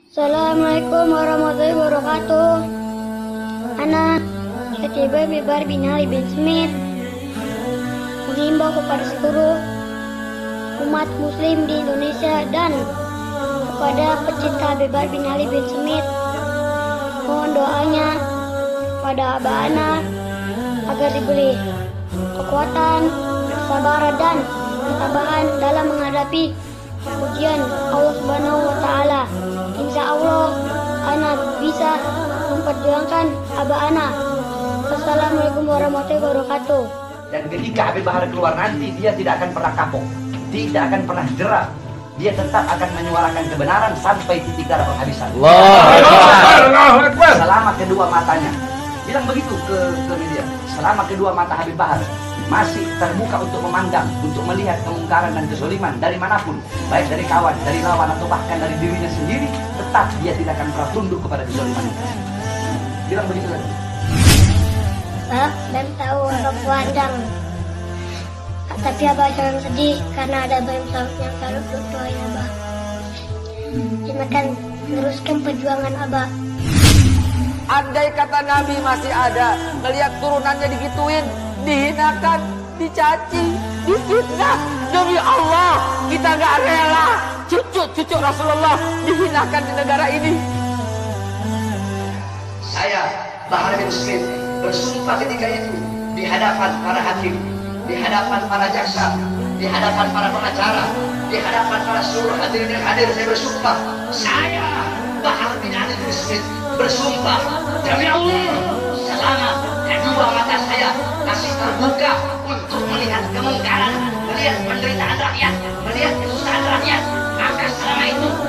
Assalamualaikum warahmatullahi wabarakatuh. Ana Khatibah Bibar bin Ali bin Smith menghimbau kepada seluruh umat muslim di Indonesia dan kepada pecinta Bibar bin Ali bin Smith, mohon doanya pada Abah Ana agar diberi kekuatan, kesabaran dan ketabahan dalam menghadapi ujian Allah Subhanahu wa Ta'ala. Insya Allah Ana bisa memperjuangkan Abah Ana. Assalamualaikum warahmatullahi wabarakatuh. Dan ketika Habib Bahar keluar nanti, dia tidak akan pernah kapok, tidak akan pernah jerah. Dia tetap akan menyuarakan kebenaran sampai titik darah penghabisan. Allahu Akbar. Selama kedua matanya, bilang begitu ke media. Selama kedua mata Habib Bahar masih terbuka untuk memandang, untuk melihat kemungkaran dan kezaliman dari manapun, baik dari kawan, dari lawan, atau bahkan dari dirinya sendiri, tetap dia tidak akan pernah tunduk kepada kezaliman itu. Bilang begitu lagi. Maaf dan tahu harap pandang. Tapi Abah jangan sedih karena ada Abah yang selalu berdoain Abah. Kita akan teruskan perjuangan Abah. Andai kata Nabi masih ada, ngelihat turunannya digituin, dihinakan, dicaci, difitnah, demi Allah kita gak rela cucu Rasulullah dihinakan di negara ini. Saya Bahar bin Smith bersumpah ketika itu di hadapan para hakim, di hadapan para jaksa, di hadapan para pengacara, di hadapan para seluruh hadirin yang hadir. Saya bersumpah, saya Bahar bin Ali bin Smith bersumpah demi Allah, selama kedua mata saya masih terbuka untuk melihat kemungkaran, melihat penderitaan rakyat, melihat kesusahan rakyat, maka selama itu